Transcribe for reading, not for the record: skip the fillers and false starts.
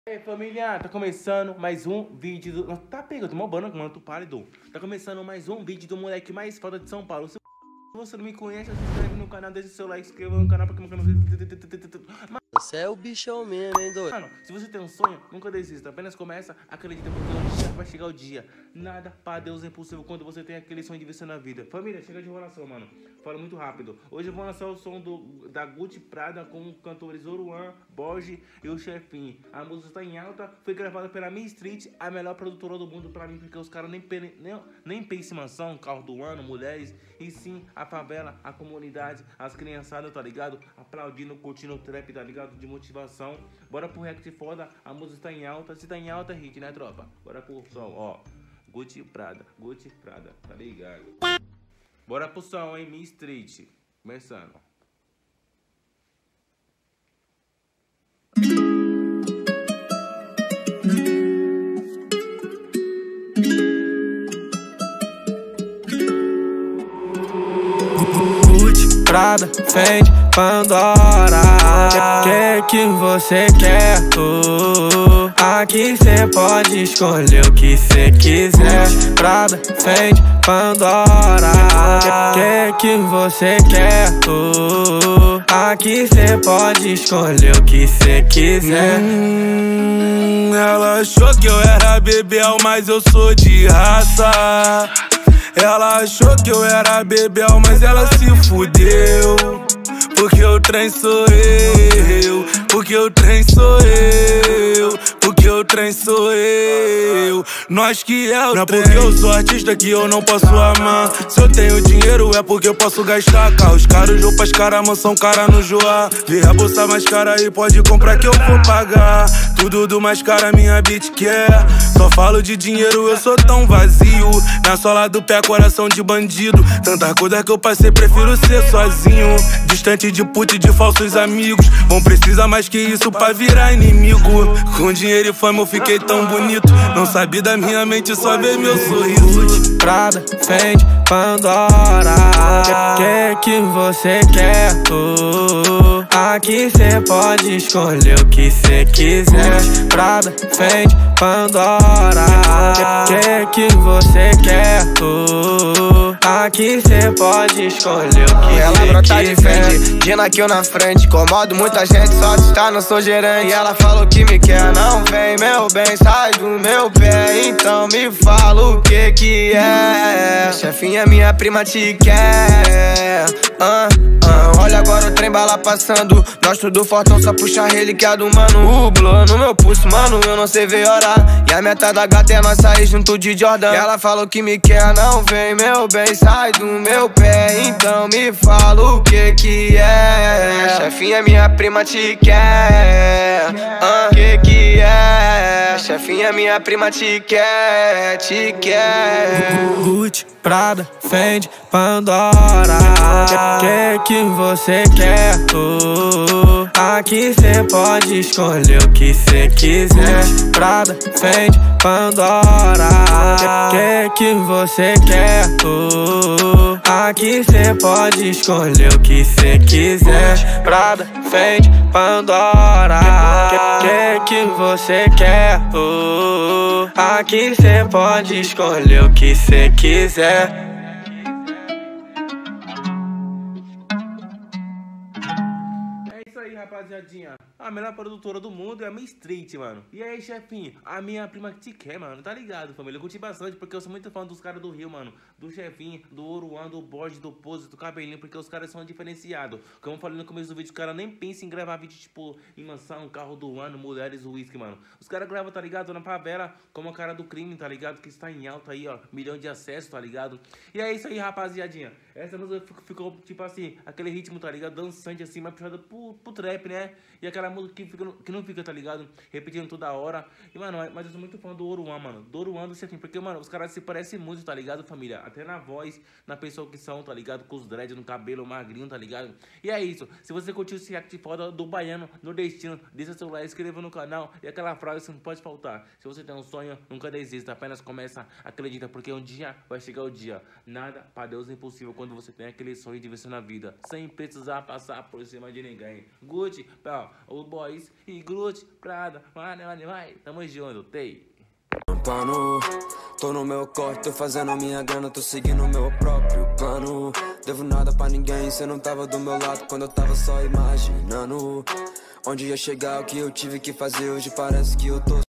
E aí, família, tá começando mais um vídeo do... Tá pegando, tô mobando, mano, tu pálido. Tá começando mais um vídeo do moleque mais foda de São Paulo. Se você não me conhece, se inscreve no canal, deixa o seu like, se inscreva no canal, porque meu canal... Você é o bichão mesmo, hein, doido? Mano, se você tem um sonho, nunca desista. Apenas começa, acredita, porque um dia vai chegar o dia. Nada para Deus é impossível quando você tem aquele sonho de vencer na vida. Família, chega de enrolação, mano. Fala muito rápido. Hoje eu vou lançar o som da Gucci Prada com os cantores Oruan, Borge e o Chefinho. A música está em alta, foi gravada pela Main Street, a melhor produtora do mundo pra mim, porque os caras nem pensam em mansão, carro do ano, mulheres, e sim a favela, a comunidade, as criançadas, tá ligado? Aplaudindo, curtindo o trap, tá ligado? De motivação. Bora pro react foda, a música está em alta. Se tá em alta, é hit, né, tropa? Bora pro som, ó. Gucci Prada, tá ligado? Bora pro som, hein, Main Street. Começando. Gucci, Prada, Fendi, Pandora. Que você quer? Aqui cê pode escolher o que cê quiser. Prada, Fendi, Pandora. Que você quer? Aqui cê pode escolher o que cê quiser. Ela achou que eu era bebel, mas eu sou de raça. Ela achou que eu era bebel, mas ela se fudeu. Porque o trem sou eu, porque o trem sou eu, porque o trem sou eu. Nós que é o não trem. Não é porque eu sou artista que eu não posso amar. Se eu tenho dinheiro é porque eu posso gastar. Carros caros, roupas caras, mansão cara no Joá. Vê a bolsa mais cara aí, pode comprar que eu vou pagar. Tudo do mais cara minha bitch quer. Só falo de dinheiro, eu sou tão vazio. Na sola do pé, coração de bandido. Tanta coisa que eu passei, prefiro ser sozinho. Distante de puta e de falsos amigos. Vão precisar mais que isso pra virar inimigo. Com dinheiro e fama eu fiquei tão bonito. Não sabia da minha mente, só ver meu sorriso. Prada, Fendi, Pandora. Que você quer? Aqui cê pode escolher o que cê quiser. Prada, Fendi, Pandora. Que você quer? Aqui cê pode escolher o que ela cê brota de quiser. Fendi, Dina aqui na frente. Incomodo muita gente, só de estar, não sou gerente. E ela falou que me quer, não vem, meu bem, sai do meu pé. Então me fala o que é. Chefinha, minha prima te quer. Olha agora o trem bala passando. Nós tudo fortão, só puxa a relíquia do mano. O blow no meu pulso, mano, eu não sei ver hora. E a meta da gata é nós sair junto de Jordan. E ela falou que me quer, não vem, meu bem, sai do meu pé. Então me fala o que é. Chefinha, minha prima te quer. Que é? Chefinha, minha prima te quer, te quer. Gucci, Prada, Fendi, Pandora. Que você quer? Aqui cê pode escolher o que cê quiser. Prada, Fendi, Pandora. Que você quer? Aqui cê pode escolher o que cê quiser. Prada, Fendi, Pandora. Que você quer? Aqui cê pode escolher o que cê quiser. É isso aí, rapaziadinha. A melhor produtora do mundo é a Main Street, mano. E aí, chefinho, a minha prima que te quer, mano. Tá ligado, família? Eu curti bastante porque eu sou muito fã dos caras do Rio, mano. Do Chefinho, do Oruan, do Borges, do Pose, do Cabelinho, porque os caras são diferenciados. Como eu falei no começo do vídeo, os caras nem pensam em gravar vídeo, tipo, em mansão, carro do ano, mulheres, uísque, mano. Os caras gravam, tá ligado? Na favela, como a cara do crime, tá ligado? Que está em alta aí, ó. 1 milhão de acessos, tá ligado? E é isso aí, rapaziadinha. Essa música ficou, tipo assim, aquele ritmo, tá ligado? Dançante, assim, mais puxado pro trap, né? E aquela música que não fica, tá ligado? Repetindo toda hora. E, mano, mas eu sou muito fã do Oruan, mano. Do Oruan, do Chefinho. Porque, mano, os caras se parecem muito, tá ligado, família? Até na voz, na pessoa que são, tá ligado? Com os dreads no cabelo, magrinho, tá ligado? E é isso. Se você curtiu esse react foda do baiano, nordestino, deixa seu like, inscreva no canal. E aquela frase que não pode faltar. Se você tem um sonho, nunca desista. Apenas começa, acredita. Porque um dia vai chegar o dia. Nada pra Deus é impossível quando você tem aquele sonho de vencer na vida. Sem precisar passar por cima de ninguém. Gucci, Ó, o Boys e Groot, Prada, vai, tamo junto, tei. Pano, tô no meu corte, tô fazendo a minha grana, tô seguindo o meu próprio plano. Devo nada pra ninguém, cê não tava do meu lado quando eu tava só imaginando onde ia chegar, o que eu tive que fazer, hoje parece que eu tô